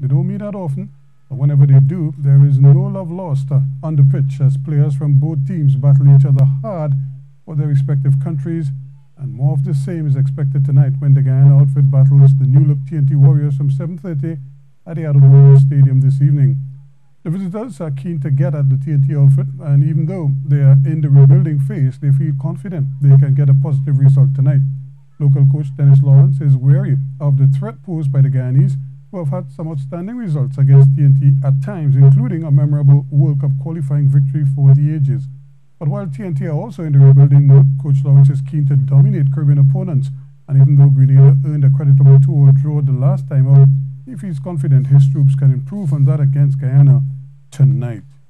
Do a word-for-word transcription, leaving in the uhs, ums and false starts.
They don't meet that often, but whenever they do, there is no love lost uh, on the pitch as players from both teams battle each other hard for their respective countries, and more of the same is expected tonight when the Guyana outfit battles the new-look T N T Warriors from seven thirty at the Ato Boldon Stadium this evening. The visitors are keen to get at the T N T outfit, and even though they are in the rebuilding phase, they feel confident they can get a positive result tonight. Local coach Dennis Lawrence is wary of the threat posed by the Guyanese, who have had some outstanding results against T N T at times, including a memorable World Cup qualifying victory for the ages. But while T N T are also in the rebuilding mode, Coach Lawrence is keen to dominate Caribbean opponents, and even though Grenada earned a creditable two-all draw the last time out, he feels confident his troops can improve on that against Guyana tonight.